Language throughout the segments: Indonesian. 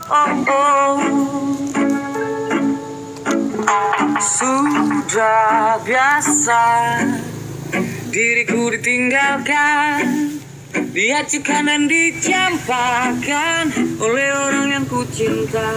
oh. Sudah biasa diriku ditinggalkan, diacukan dan dicampakkan oleh orang yang ku cinta.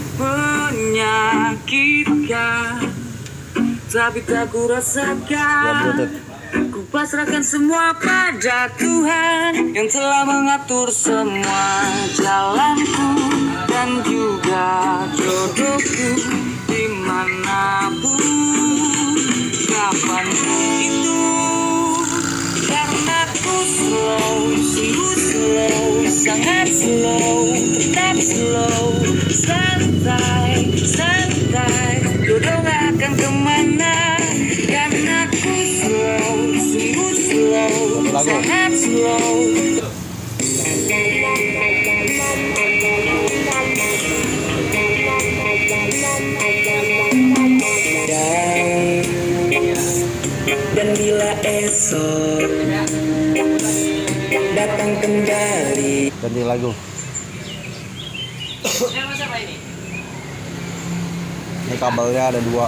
Menyakitkan, tapi tak ku rasakan. Ku pasrahkan semua pada Tuhan yang telah mengatur semua jalanku dan juga jodohku dimanapun, kapanpun itu. Karena ku slow, sungguh slow, sangat slow, tetap slow, santai, santai, jodoh gak akan kemana. Karena ku slow, sungguh slow, sangat slow. Dan bila esok datang kembali. Ganti lagu. Ini kabelnya ada 2.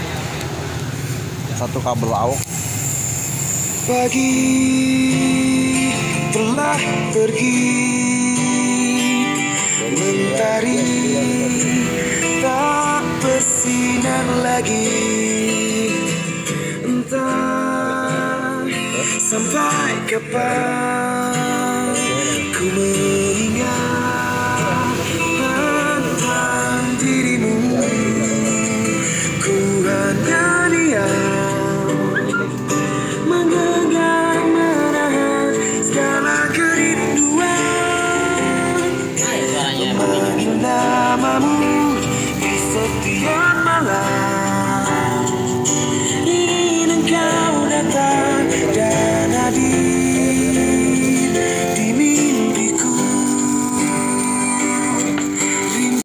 Satu kabel AUX. Pagi telah pergi, mentari tak bersinar lagi. Entah sampai kapan ku mengingat tentang dirimu. Ku hanya diam, menggenggam menahan segala kerinduan, memanggil namamu di setiap malam.